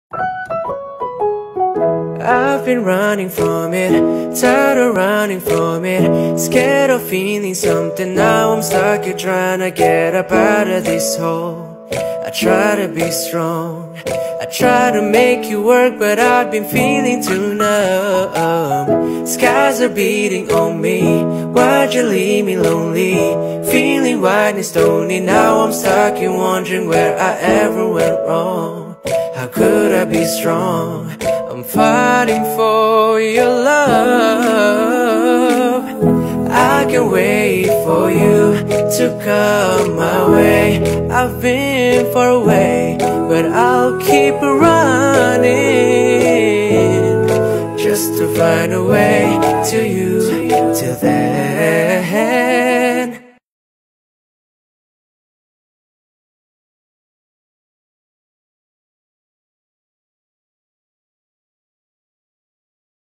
I've been running from it, tired of running from it, scared of feeling something. Now I'm stuck here trying to get up out of this hole. I try to be strong, I try to make you work, but I've been feeling too numb. Skies are beating on me, why'd you leave me lonely? Feeling white and stony, now I'm stuck and wondering where I ever went wrong. How could I be strong? I'm fighting for your love. I can wait for you to come my way. I've been far away, but I'll keep running just to find a way to you.